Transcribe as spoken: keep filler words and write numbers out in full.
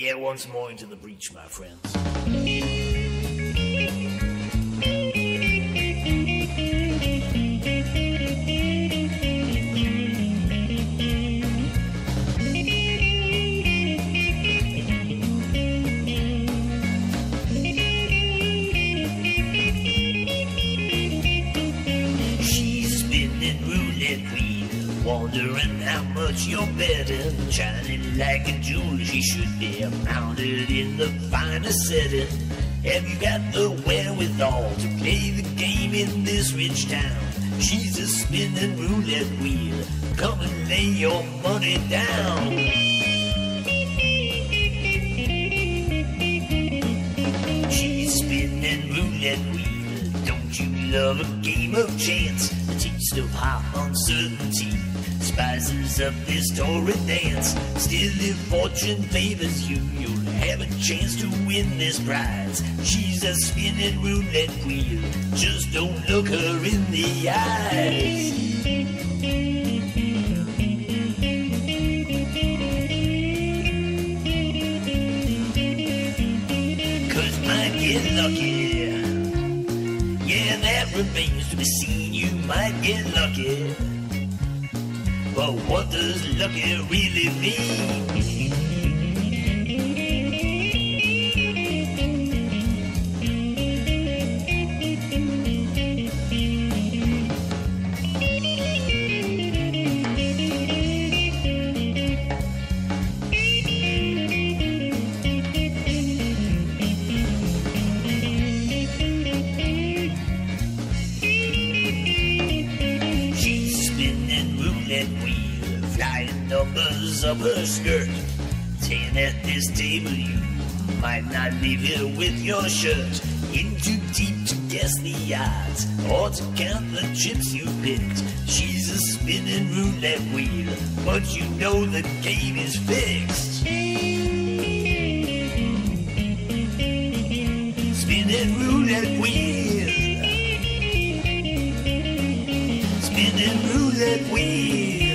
Yeah, once more into the breach, my friends. She's spinning roulette-wheel, wondering how much you're betting. Shining like a jewel, she should be mounted in the finest setting. Have you got the wherewithal to play the game in this rich town? She's a spinning roulette wheel, come and lay your money down. She's spinning roulette wheel, don't you love a game of chance? The taste of hot uncertainty spices up this torrid dance. Still, if fortune favors you, you'll have a chance to win this prize. She's a spinning roulette wheel, just don't look her in the eyes. Cause might get lucky, yeah, that remains to be seen. You might get lucky, but what does lucky really mean? She's spinning roulette wheel, flying numbers up her skirt. Ten at this table, you might not leave here with your shirt. In too deep to guess the odds, or to count the chips you picked. She's a spinning roulette wheel, but you know the game is fixed. Spinning roulette wheel, spinning roulette wheel.